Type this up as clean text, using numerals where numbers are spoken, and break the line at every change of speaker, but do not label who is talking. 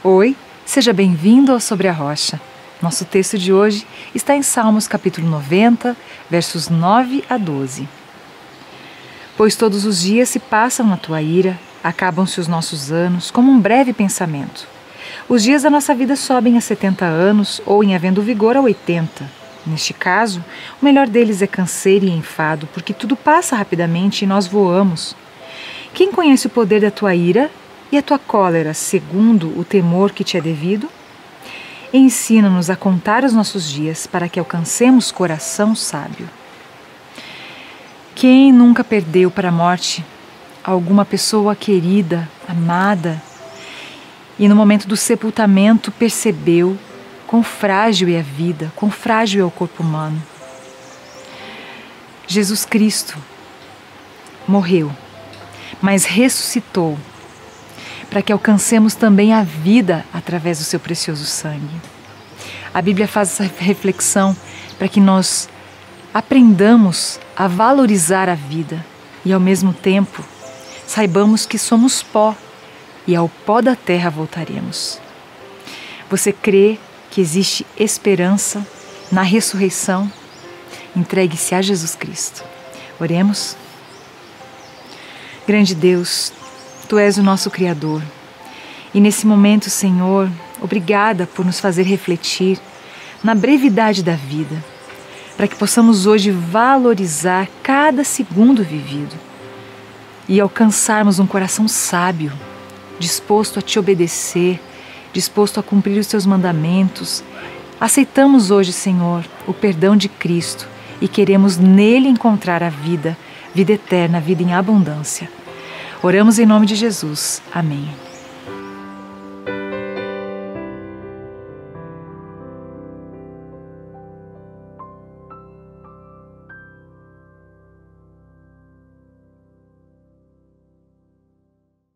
Oi, seja bem-vindo ao Sobre a Rocha. Nosso texto de hoje está em Salmos capítulo 90, versos 9 a 12. Pois todos os dias se passam na tua ira, acabam-se os nossos anos como um breve pensamento. Os dias da nossa vida sobem a 70 anos ou, em havendo vigor, a 80. Neste caso, o melhor deles é canseiro e enfado, porque tudo passa rapidamente e nós voamos. Quem conhece o poder da tua ira e a tua cólera, segundo o temor que te é devido? Ensina-nos a contar os nossos dias para que alcancemos coração sábio. Quem nunca perdeu para a morte alguma pessoa querida, amada, e no momento do sepultamento percebeu quão frágil é a vida, quão frágil é o corpo humano? Jesus Cristo morreu, mas ressuscitou para que alcancemos também a vida através do seu precioso sangue. A Bíblia faz essa reflexão para que nós aprendamos a valorizar a vida e, ao mesmo tempo, saibamos que somos pó e ao pó da terra voltaremos. Você crê que existe esperança na ressurreição? Entregue-se a Jesus Cristo. Oremos. Grande Deus, Tu és o nosso Criador. E nesse momento, Senhor, obrigada por nos fazer refletir na brevidade da vida, para que possamos hoje valorizar cada segundo vivido e alcançarmos um coração sábio, disposto a Te obedecer, disposto a cumprir os Teus mandamentos. Aceitamos hoje, Senhor, o perdão de Cristo e queremos nele encontrar a vida eterna, a vida em abundância. Oramos em nome de Jesus. Amém.